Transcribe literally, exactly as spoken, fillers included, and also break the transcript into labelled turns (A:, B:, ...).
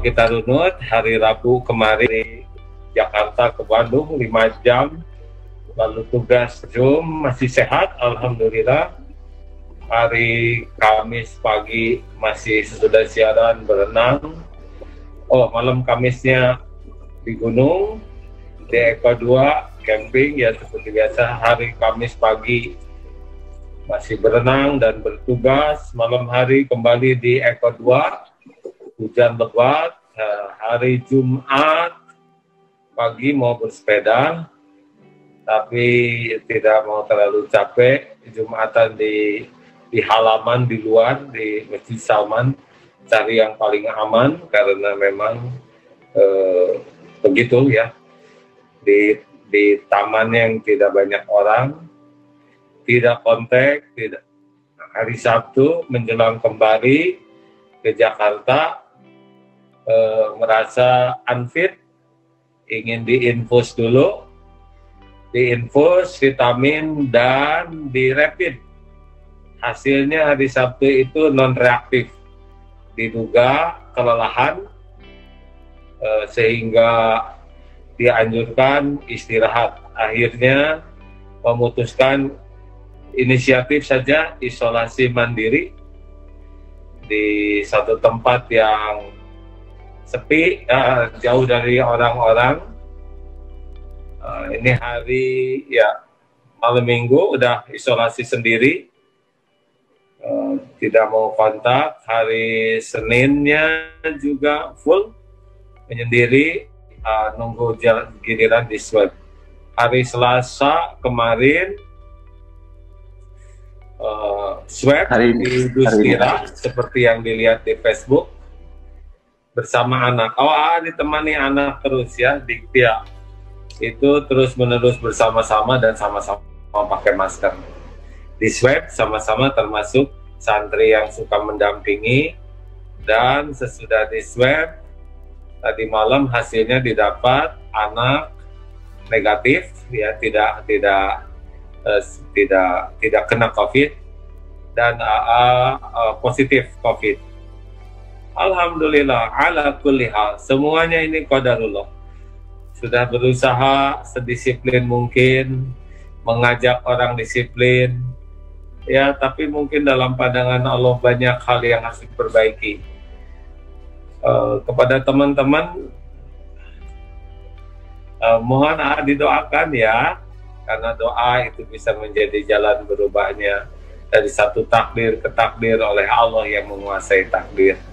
A: kita runut hari Rabu kemarin dari Jakarta ke Bandung lima jam, lalu tugas Zoom masih sehat alhamdulillah. Hari Kamis pagi masih sesudah siaran berenang. Oh, malam Kamisnya di gunung di Eko dua camping ya seperti biasa. Hari Kamis pagi masih berenang dan bertugas. Malam hari kembali di Eko dua, hujan lebat. Hari Jumat pagi mau bersepeda, tapi tidak mau terlalu capek. Jumatan di di halaman di luar di Masjid Salman, cari yang paling aman karena memang eh, begitu ya, di di taman yang tidak banyak orang, tidak kontak, tidak. Hari Sabtu menjelang kembali ke Jakarta eh, merasa unfit, ingin diinfus dulu, diinfus vitamin dan di rapid. Hasilnya hari Sabtu itu non reaktif, diduga kelelahan eh, sehingga dianjurkan istirahat. Akhirnya memutuskan inisiatif saja isolasi mandiri di satu tempat yang sepi, eh, jauh dari orang-orang. Eh, ini hari ya malam minggu udah isolasi sendiri. Uh, tidak mau kontak. Hari Seninnya juga full menyendiri, uh, nunggu jalan giliran di swab. Hari Selasa kemarin uh, swab hari, di Dustira seperti yang dilihat di Facebook bersama anak. Oh, ah, ditemani anak terus ya, Diktia itu terus menerus bersama-sama dan sama-sama pakai masker. Di swab sama-sama termasuk santri yang suka mendampingi, dan sesudah di swab tadi malam hasilnya didapat anak negatif ya, tidak tidak uh, tidak tidak kena COVID dan uh, uh, positif COVID. Alhamdulillah ala kulli hal, semuanya ini qadarullah. Sudah berusaha sedisiplin mungkin, mengajak orang disiplin. Ya, tapi mungkin dalam pandangan Allah banyak hal yang harus diperbaiki. Uh, kepada teman-teman, uh, mohon ah, didoakan ya, karena doa itu bisa menjadi jalan berubahnya dari satu takdir ke takdir oleh Allah yang menguasai takdir.